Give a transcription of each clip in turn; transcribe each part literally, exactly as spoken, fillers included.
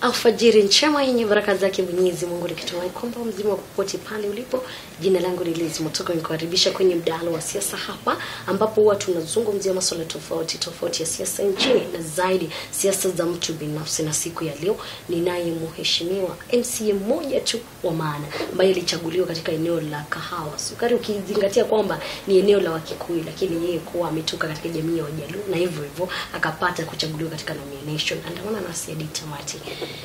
Alfajiri njema yenye baraka zake Mwenyezi Mungu, nikitumai kwamba mzima popote pale ulipo. Jina langu ni Liz Mutoko, nikukaribisha kwenye mdahalo wa siasa hapa ambapo huwa tunazungumzia masuala tofauti tofauti ya siasa nchini na zaidi siasa za mtu binafsi. Na siku ya leo ninaye mheshimiwa M C A mmoja tu wa maana ambaye alichaguliwa katika eneo la Kahawa Sukari, ukizingatia kwamba ni eneo la Wakikuyu, lakini yeye kwa ametoka katika jamii ya Wajaluo na hivyo hivyo akapata kuchaguliwa katika nomination. Andamana na Saidi Tamati.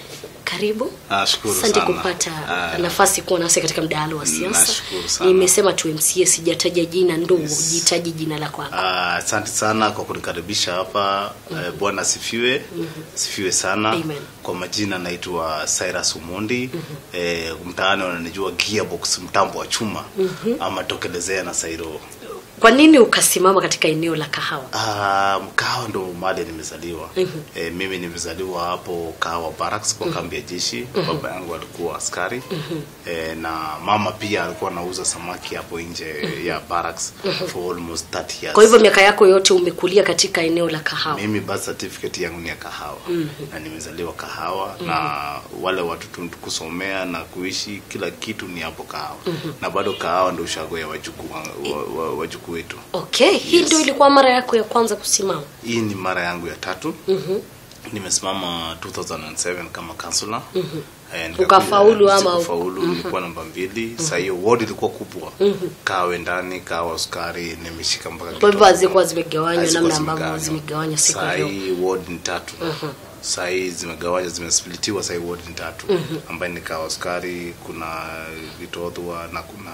Karibu. Nashukuru sana. Asante kupata uh, nafasi kuwa nasi katika mdahalo wa siasa. Nashukuru sana. Nimesema tu M C A, sijataja jina, ndo yes. Jitaji jina lako hapa. Asante uh, sana kwa kunikaribisha hapa. Mm -hmm. uh, Bwana sifiwe. Mm -hmm. Sifiwe sana. Amen. Kwa majina naitwa Cyrus Omondi. Mm -hmm. eh, mtaani wananijua Gearbox, mtambo wa chuma. Mm -hmm. ama tokelezea na Sairo. Kwa nini ukasimama katika eneo la Kahawa? Ah, uh, Kahawa ndo mahali nimezaliwa. Mm -hmm. eh, mimi nimezaliwa hapo Kahawa Barracks kwa mm -hmm. kambi ya jeshi. Mm -hmm. Baba yangu alikuwa askari. Mm -hmm. eh, na mama pia alikuwa anauza samaki hapo nje mm -hmm. ya Barracks mm -hmm. for almost thirty years. Kwa hivyo miaka yako yote umekulia katika eneo la Kahawa? Mimi birth certificate yangu ni ya Kahawa. Mm -hmm. na nimezaliwa Kahawa. Mm -hmm. na wale watu kusomea na kuishi kila kitu ni hapo Kahawa. Mm -hmm. na bado Kahawa ndo ushago ya wajukuu wa, wa, wajukuu wetu. Okay, yes. Hii ndio ilikuwa mara yako ya kwanza kusimama? Hii ni mara yangu ya tatu. Mhm. Mm nimesimama two thousand seven kama councillor. Mhm. Mm ukafaulu ama ukafaulu? Mm -hmm. Nilikuwa namba mbili. Mm -hmm. Sasa hiyo ward ilikuwa kubwa. Mm -hmm. Kawe ndani, Kawa Sukari, nimeshika mpaka kwa hivyo zilikuwa zimegawanywa namna ambavyo zimegawanywa siku hiyo. Sasa hii ward ni tatu. Mhm. Mm Sasa hii zimegawanywa, zimesplitiwa. Sasa hii ward ni tatu. Mm -hmm. ambayo ni Kawa Sukari, kuna Vitodhwa na kuna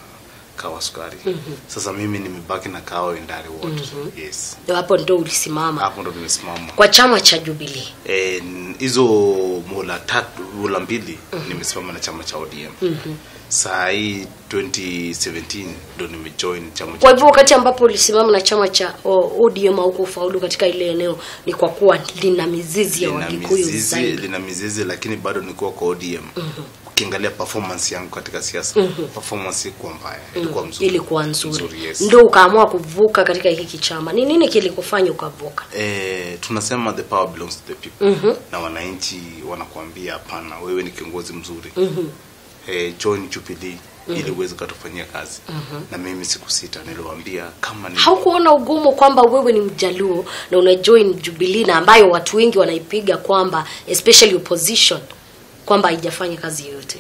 Kawa Sukari. Mm -hmm. Sasa mimi nimebaki na Kawa Indari wote. Mm -hmm. Yes. Ndio hapo ndo ulisimama. Hapo ndo nimesimama. Kwa chama cha Jubilee. Eh, hizo mola tatu, mola mbili mm -hmm. nimesimama na chama cha O D M. Mm -hmm. Saa hii twenty seventeen ndo nimejoin chama cha. Kwa hivyo wakati ambapo ulisimama na chama cha O D M au kufaulu katika ile eneo ni kwa kuwa lina mizizi ya Wakikuyu zaidi. Lina mizizi, lakini bado nilikuwa kwa O D M. Mm -hmm. Ukiangalia performance yangu katika siasa, mm -hmm. performance ilikuwa mbaya, ilikuwa mm -hmm. mzuri. Ilikuwa nzuri. Nzuri, yes. Ndio ukaamua kuvuka katika hiki chama. Ni nini kilikufanya ukavuka? Eh, tunasema the power belongs to the people. Mm -hmm. Na wananchi wanakuambia hapana, wewe ni kiongozi mzuri. Mm -hmm. Eh, join Jubilee. Mm -hmm. ili uweze kutufanyia kazi. Mm -hmm. Na mimi siku sita niliwaambia kama ni haukuona ugumu kwamba wewe ni Mjaluo na una join Jubilee na ambayo watu wengi wanaipiga kwamba especially opposition kwamba haijafanya kazi yoyote?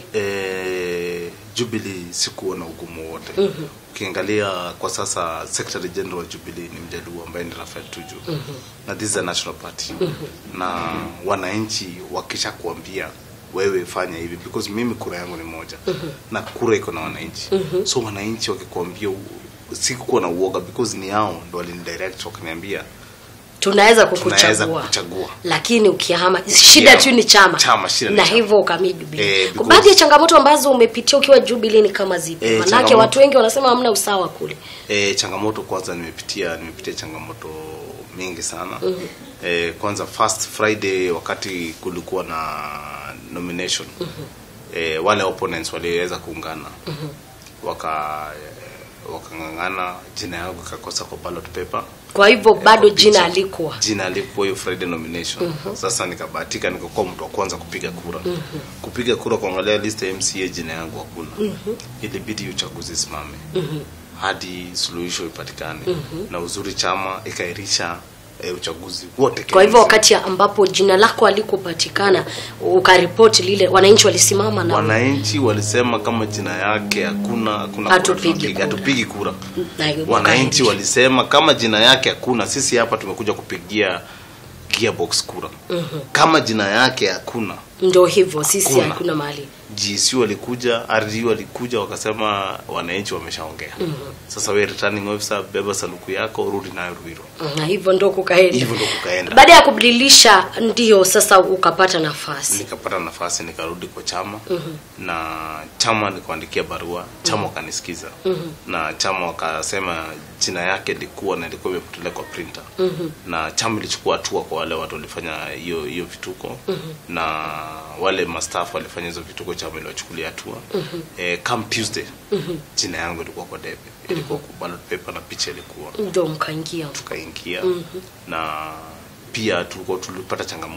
Eh, Jubilee sikuona ugumu wote. Mm -hmm. Ukiangalia kwa sasa Secretary General wa Jubilee ni Mjaluo ambaye ni Rafael Tuju. Mm -hmm. na this is a national party. Mm -hmm. na wananchi wakisha kuambia wewe fanya hivi, because mimi kura yangu ni moja. Mm -hmm. na kura iko na wananchi. Mm -hmm. so wananchi wakikwambia sikuwa na uoga because ni hao ndo walinidirect wakaniambia tunaweza kukuchagua. kuchagua. Lakini ukihama shida tu ni chama. Chama shida na hivyo ukamii Jubilee. Eh, baadhi ya changamoto ambazo umepitia ukiwa Jubilee ni kama zipi? Eh, manake watu wengi wanasema hamna usawa kule. Eh, changamoto kwanza nimepitia nimepitia changamoto mingi sana. Mm -hmm. Eh, kwanza first Friday wakati kulikuwa na nomination. Mm -hmm. eh, wale opponents waliweza kuungana. Mm -hmm. waka wakangangana, jina yangu kakosa kwa ballot paper. Kwa hivyo bado jina alikuwa. Jina alikuwa hiyo Friday nomination. Mm -hmm. Sasa nikabahatika nikakuwa mtu wa kwanza kupiga kura. Mm -hmm. Kupiga kura kuangalia list ya M C A jina yangu hakuna. Mm -hmm. Ilibidi uchaguzi simame. Mm -hmm. hadi suluhisho ipatikane. Mm -hmm. Na uzuri chama ikairisha E, uchaguzi wote. Kwa hivyo wakati ambapo jina lako alikopatikana ukaripoti lile, wananchi walisimama na wananchi walisema kama jina yake hakuna hakuna hatupigi hatupigi kura. Wananchi walisema kama jina yake hakuna, sisi hapa tumekuja kupigia Gearbox kura. Mm -hmm. Kama jina yake hakuna, ndio hivyo sisi hakuna mali. G C walikuja, R D walikuja wakasema wananchi wameshaongea. Mm -hmm. Sasa wewe returning officer, beba sanduku yako rudi nayo Ruiru. Na hivyo ndio kukaenda. Hivyo ndio kukaenda. Baada ya kubadilisha ndio sasa ukapata nafasi. Nikapata nafasi nikarudi kwa chama. Mm -hmm. Na chama nikaandikia barua, chama wakanisikiza. Mm -hmm. Na chama wakasema jina yake ilikuwa na ilikuwa imepotelea kwa printer. Mm -hmm. Na chama ilichukua hatua kwa wale watu walifanya hiyo hiyo vituko. Mm -hmm. Na wale mastaff walifanya hizo vituko, chama iliwachukulia hatua. Mm -hmm. Eh, come Tuesday. Mm -hmm. Jina yangu ilikuwa kwa debe. Ilikuwa kwa ballot paper na picha ilikuwa. Ndio mkaingia. Tukaingia. Mm -hmm. Na pia tulikuwa tulipata changamoto.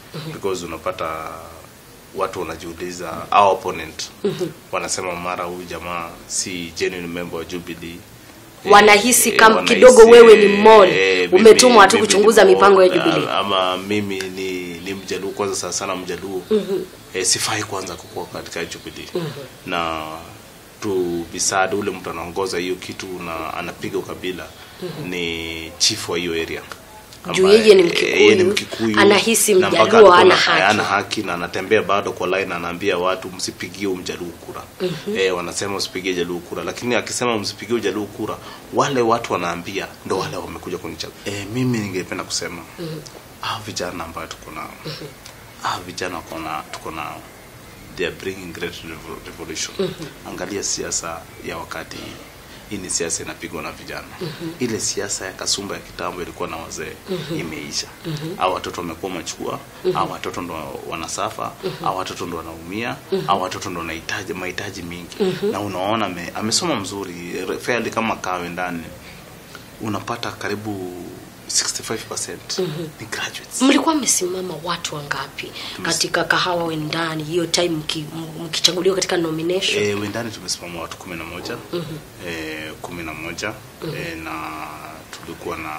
mm-hmm. because unapata watu wanajiuliza our opponent mm-hmm. wanasema mara huyu jamaa si genuine member wa Jubilee, wanahisi eh, kama kidogo wewe ni mole eh, umetumwa tu kuchunguza mipango ya Jubilee, ama mimi ni ni mjaluo kwanza sana sana mjaluo mm-hmm. eh, sifai kwanza kukua katika Jubilee mm-hmm. na tu bisada ule mtu anaongoza hiyo kitu na anapiga ukabila mm-hmm. ni chief wa hiyo area. Juu yeye ni Mkikuyu, ni Mkikuyu anahisi mjaluo ana haki. Ana haki na anatembea bado kwa line anaambia watu msipigie mjaluo kura. Mm-hmm. Eh, wanasema msipigie jaluo kura, lakini akisema msipigie jaluo kura wale watu wanaambia ndo wale wamekuja kunichagua. Eh, mimi ningependa kusema mm-hmm. ah vijana ambao tuko nao. Mm-hmm. Ah vijana kuna tuko nao. They are bringing great revolution. Mm-hmm. Angalia siasa ya wakati hii ni siasa inapigwa na vijana. Mm-hmm. Ile siasa ya kasumba ya kitambo ilikuwa na wazee mm-hmm. imeisha. Mm-hmm. Hao watoto wamekuwa machukua, mm-hmm. hao watoto ndo wanasafa, mm-hmm. hao watoto ndo wanaumia, mm-hmm. hao watoto ndo wanahitaji mahitaji mingi. Mm-hmm. Na unaona me, amesoma mzuri, fairly kama kawe ndani unapata karibu sixty-five percent mm-hmm. ni graduates. Mlikuwa mmesimama watu wangapi katika kahawa Wendani hiyo time mkichaguliwa katika nomination? Eh, Wendani tumesimama watu kumi na moja. Mm-hmm. Eh, kumi na moja. Mm-hmm. Eh, na tulikuwa na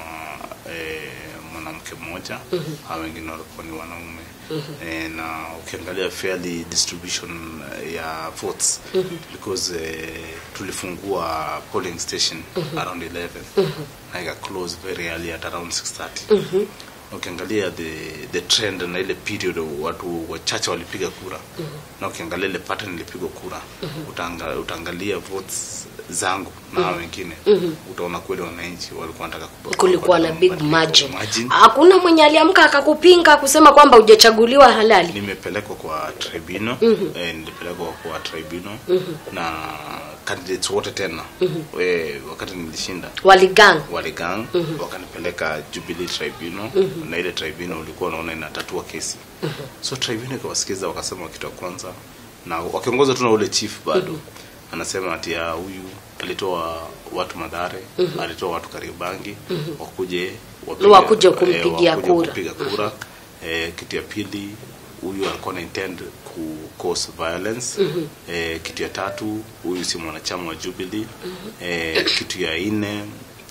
eh, mwanamke mmoja. Mm-hmm. Hao wengine walikuwa ni wanaume. Mm-hmm. Eh, na ukiangalia fairly distribution ya votes mm-hmm. because eh, tulifungua polling station mm-hmm. around eleven. Mm-hmm. I got close very early at around six thirty. Mm-hmm. Ukiangalia the the trend na ile period watu wachache walipiga kura. Mm-hmm. Na ukiangalia ile pattern ilipigwa kura, mm-hmm. utaangalia utaangalia votes zangu na mm-hmm. wengine mm-hmm. utaona kweli wananchi walikuwa wanataka kutoka. Kulikuwa na big margin. Hakuna mwenye aliamka akakupinga kusema kwamba hujachaguliwa halali. Nimepelekwa kwa tribunal, mm-hmm. eh, nilipelekwa kwa tribunal mm-hmm. na candidates wote tena mm-hmm. we, wakati nilishinda waligang waligang mm-hmm. wakanipeleka Jubilee tribunal mm-hmm. na ile tribunal ulikuwa unaona inatatua kesi. Mm-hmm. So tribunal ikawasikiza wakasema kitu kwanza na wakiongoza tu na ule chief bado mm-hmm. anasema ati ya huyu alitoa watu Madhare, mm-hmm. alitoa watu Kariobangi mm-hmm. wakuje wakuje kumpigia eh, kura kupiga kura. Eh, kitu ya pili huyu alikuwa na intend ku cause violence. Mm-hmm. Eh, kitu ya tatu huyu si mwanachama wa Jubilee. Mm-hmm. Eh, kitu ya nne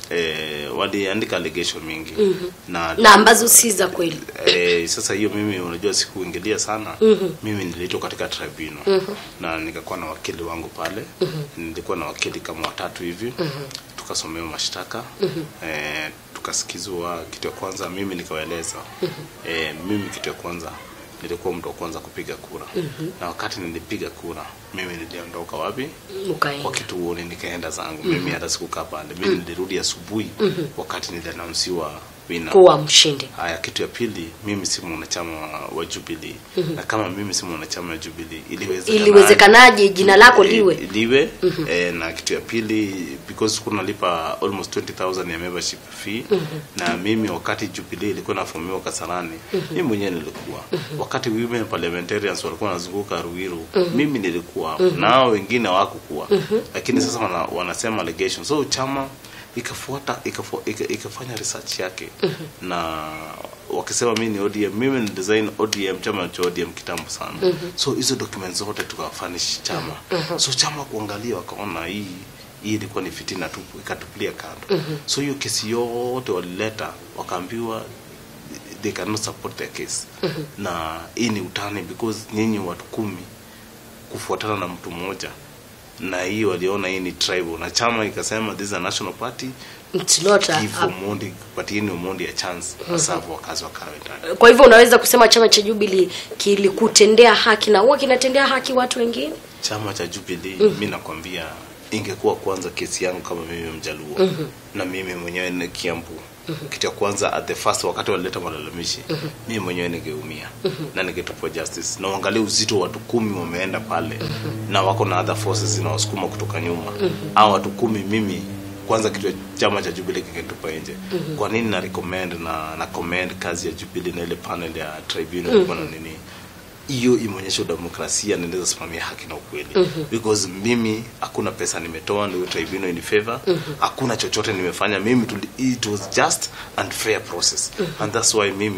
eh, waliandika allegation mingi. Mm-hmm. na na ambazo si za kweli. Eh, sasa hiyo mimi unajua sikuingilia sana. Mm-hmm. Mimi nilitoka katika tribunal. Mm-hmm. na nikakuwa na wakili wangu pale. Mm-hmm. nilikuwa na wakili kama watatu hivi. Mm-hmm. tukasomewa mashtaka. Mm-hmm. eh, tukasikizwa. Kitu ya kwanza mimi nikawaeleza. Mm-hmm. eh, mimi kitu ya kwanza nilikuwa mtu wa kwanza kupiga kura. Mm-hmm. na wakati nilipiga kura mimi niliondoka wapi? Mukaenda. Kwa kituoni nikaenda zangu. Mm-hmm. Mimi hata sikukaa pale. Mimi mm-hmm. nilirudi asubuhi. Mm-hmm. wakati niliannouncewa wina kuwa mshindi. Haya, kitu ya pili mimi si mwanachama wa Jubilee. Mm-hmm. na kama mimi si mwanachama wa Jubilee iliwezekanaje iliwezekanaje jina lako liwe liwe mm-hmm. eh, na kitu ya pili because kuna lipa almost twenty thousand ya membership fee. Mm-hmm. na mimi wakati Jubilee ilikuwa nafomiwa Kasarani. Mm-hmm. mimi mwenyewe nilikuwa. Mm-hmm. wakati women parliamentarians walikuwa wanazunguka Ruiru. Mm-hmm. mimi nilikuwa. Mm-hmm. nao wengine hawakuwa. Mm-hmm. lakini sasa wana, wanasema allegation. So chama ikafuata ikafu, ika, ikafanya research yake. Mm-hmm. na wakisema mimi ni O D M, mimi ni design O D M, chama cha O D M kitambo sana. Mm-hmm. So hizo documents zote tukafanish chama. Mm-hmm. so chama kuangalia wakaona hii hii ilikuwa ni fitina tu, ikatupilia kando. Mm-hmm. so hiyo kesi yote walileta wakaambiwa they cannot support their case. Mm-hmm. na hii ni utani because nyinyi watu kumi kufuatana na mtu mmoja, na hiyo waliona hii ni tribal, na chama ikasema this is a national party, it's not a Omondi, but hii ni Omondi a chance. Mm-hmm. Asafu wakazi wakawe ndani. Kwa hivyo unaweza kusema chama cha Jubilee kilikutendea haki na huwa kinatendea haki watu wengine? Chama cha Jubilee, mm-hmm. mimi nakwambia ingekuwa kwanza kesi yangu kama mimi Mjaluo. Mm-hmm. na mimi mwenyewe ni Kiambu. Mm-hmm. kitu ya kwanza at the first wakati walileta malalamishi. Mm-hmm. mimi mwenyewe ningeumia. Mm-hmm. na ningetupwa justice. Na angalia uzito watu kumi wameenda pale. Mm-hmm. na wako na other forces zinawasukuma kutoka nyuma. Mm-hmm. hao watu kumi mimi kwanza kitu chama cha Jubilee kingetupa nje. Mm-hmm. kwa nini na recommend na na commend kazi ya Jubilee na ile panel ya tribunal. Mm-hmm. kwa nini hiyo imeonyesha demokrasia na inaweza simamia haki na ukweli. Mm-hmm. because mimi hakuna pesa nimetoa ndio tribunal in favor. Mm-hmm. hakuna chochote nimefanya mimi. It was just and fair process. Mm-hmm. and that's why mimi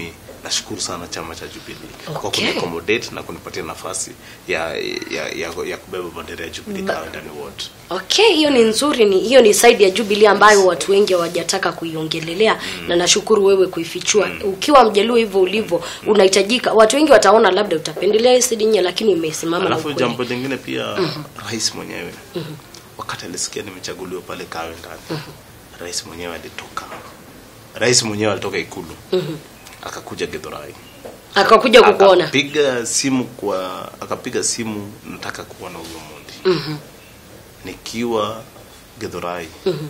nashukuru sana chama cha Jubilee Okay. kwa kuniaccommodate na kunipatia nafasi ya ya ya, ya kubeba bendera ya Jubilee kwa ndani wote. Okay, hiyo ni nzuri, ni hiyo ni side ya Jubilee ambayo watu wengi hawajataka kuiongelelea mm. na nashukuru wewe kuifichua. Mm. Ukiwa Mjaluo hivyo ulivyo mm. unahitajika, watu wengi wataona labda utapendelea hii side nyingine, lakini umesimama na ukweli. Alafu jambo lingine pia mm-hmm. rais mwenyewe mm-hmm. wakati alisikia nimechaguliwa pale Kawe ndani mm-hmm. rais mwenyewe alitoka. Rais mwenyewe alitoka Ikulu. Mm-hmm. Akakuja Githurai. Akakuja kukuona. Akapiga simu kwa akapiga simu nataka kuona huyo Omondi. Mhm. Nikiwa Githurai. Mhm.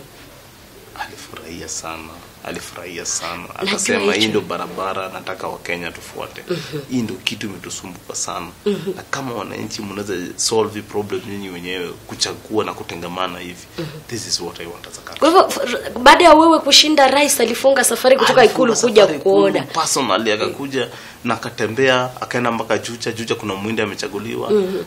Alifurahia sana. Alifurahia sana. Akasema hii ndio barabara nataka wa Kenya tufuate. Mm-hmm. Hii ndio kitu imetusumbuka sana. Mm-hmm. Na kama wananchi mnaweza solve problem nyinyi wenyewe kuchagua na kutengamana hivi. Mm-hmm. This is what I want as a country. Kwa hivyo baada ya wewe kushinda, rais alifunga safari kutoka Ikulu kuja kuona. Personally akakuja mm-hmm. na akatembea akaenda mpaka Juja. Juja kuna mwindi amechaguliwa. Mm-hmm.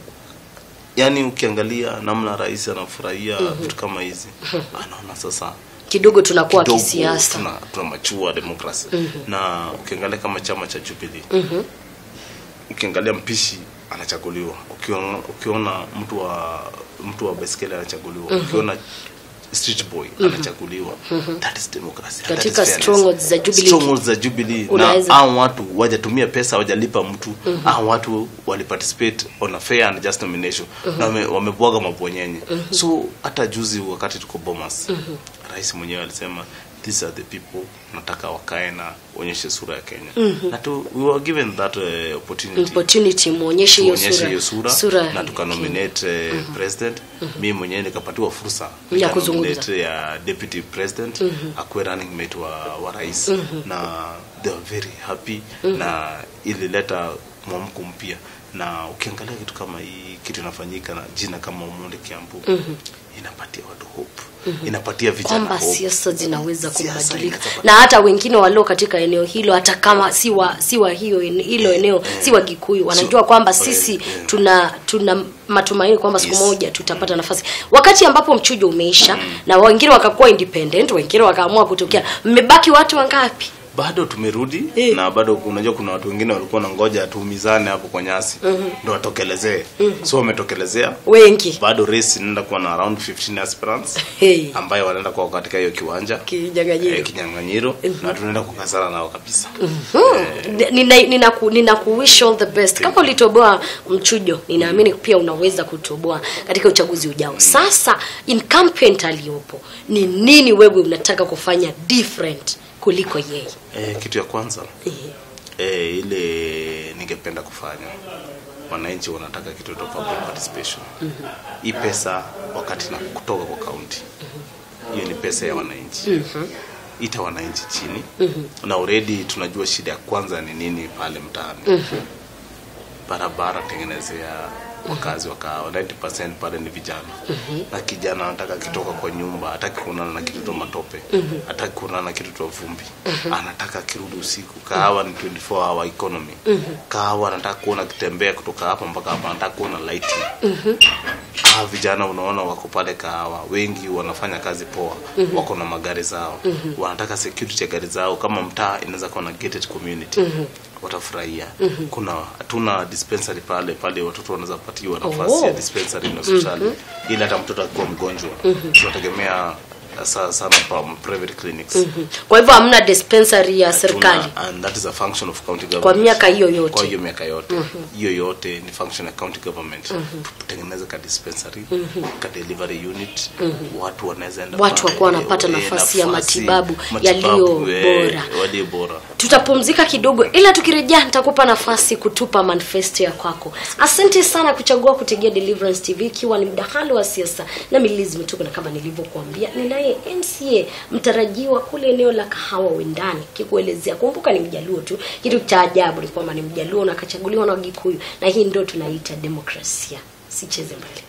Yaani ukiangalia namna rais anafurahia mm-hmm. vitu kama hizi. Mm-hmm. Anaona sasa kidogo tunakuwa kisiasa, tuna tuna machua democracy. Mm-hmm. Na ukiangalia kama chama cha Jubilee mhm ukiangalia mpishi anachaguliwa, ukiona ukiona mtu wa mtu wa baiskeli anachaguliwa, mm-hmm. ukiona street boy mm-hmm. anachaguliwa. Mm-hmm. That is democracy. Katika strongholds za Jubilee, strongholds za Jubilee na hao watu wajatumia pesa, wajalipa mtu. Mm-hmm. hao watu wali participate on a fair and just nomination. Mm-hmm. na wamebwaga mabonyenye. Mm-hmm. So hata juzi wakati tuko Bomas, mm-hmm. rais mwenyewe alisema these are the people nataka wakae na onyeshe sura ya Kenya. Mm-hmm. Na tu we were given that uh, opportunity opportunity muonyeshe hiyo sura, sura, sura na tukanominate uh, mm-hmm. president. Mm-hmm. Mimi mwenyewe nikapatiwa fursa ya kuzungumza ya deputy president. Mm-hmm. akwe running mate wa, wa rais. Mm-hmm. na they were very happy. Mm-hmm. na ilileta mwamko mpya, na ukiangalia kitu kama hii kitu inafanyika na jina kama Omondi Kiambu. Mm-hmm. inapatia watu hope. Mm-hmm. inapatia vijana kwamba siasa zinaweza kubadilika, na hata wengine walio katika eneo hilo, hata kama si wa si wa hiyo hilo eneo, yeah. si wa Gikuyu, wanajua so, kwamba sisi yeah. tuna tuna matumaini kwamba siku yes. moja tutapata nafasi. Wakati ambapo mchujo umeisha, mm. na wengine wakakuwa independent, wengine wakaamua kutokea, mmebaki watu wangapi? Bado tumerudi. Eh. Na bado unajua kuna watu wengine walikuwa na ngoja tuumizane hapo kwa nyasi. Mm-hmm. ndio watokelezee. Mm-hmm. So wametokelezea wengi. Bado race inaenda kuwa na around fifteen aspirants. Hey. ambayo wanaenda kwa katika hiyo kiwanja Kinyang'anyiro. Eh, Kinyang'anyiro. Mm-hmm. na tunaenda kukazana nao kabisa. Mm-hmm. eh. nina nina ku, nina ku wish all the best. Kama ulitoboa mchujo, ninaamini pia unaweza kutoboa katika uchaguzi ujao. Mm-hmm. Sasa incumbent aliyopo, ni nini wewe unataka kufanya different kuliko yeye? Eh, kitu ya kwanza eh, ile ningependa kufanya, wananchi wanataka kitu cha public participation. Mm-hmm. Hii pesa wakati na kutoka kwa county, mm-hmm. hiyo ni pesa ya wananchi. Mm-hmm. ita wananchi chini. Mm-hmm. na already tunajua shida ya kwanza ni nini pale mtaani. Mm-hmm. barabara tengenezea wakazi wakawa ninety percent pale ni vijana. Mm-hmm. na kijana anataka kitoka kwa nyumba, hataki kuonana na kitu cha matope. Mm-hmm. hataki kuonana na kitu cha vumbi. Mm-hmm. anataka kirudi usiku. Kahawa ni twenty-four hour economy. Mm-hmm. Kahawa anataka kuona kitembea kutoka hapa mpaka hapa, anataka kuona lighting. Mm-hmm. Ah, vijana unaona wako pale Kahawa, wengi wanafanya kazi poa. Mm-hmm. wako na magari zao. Mm-hmm. wanataka security ya gari zao, kama mtaa inaweza kuwa na gated community. Mm-hmm. watafurahia. Mm-hmm. kuna tuna dispensary pale pale watoto wanaweza patiwa nafasi oh. ya dispensary na hospitali. Mm-hmm. ili hata mtoto akiwa mgonjwa. Mm-hmm. tunategemea sana sana from private clinics. Mm-hmm. Kwa hivyo hamna dispensary ya serikali, and that is a function of county government. Kwa miaka hiyo yote. Kwa hiyo miaka yote. Mm-hmm. hiyo yote ni function ya county government. Mm-hmm. tutengeneze ka dispensary, mm-hmm. ka delivery unit. Mm-hmm. watu wanaweza enda, watu wako wanapata nafasi, nafasi ya matibabu, matibabu yaliyo bora. Walio bora. Tutapumzika kidogo, ila tukirejea nitakupa nafasi kutupa manifesto ya kwako. Asante sana kuchagua kutegea Deliverance T V, ikiwa ni mdahalo wa siasa na Liz Mutuku, na kama nilivyokuambia ninaye M C A mtarajiwa kule eneo la Kahawa Wendani, kikuelezea. Kumbuka ni Mjaluo tu. Kitu cha ajabu ni kwamba ni Mjaluo na akachaguliwa na Gikuyu, na hii ndio tunaita demokrasia. Sicheze mbali.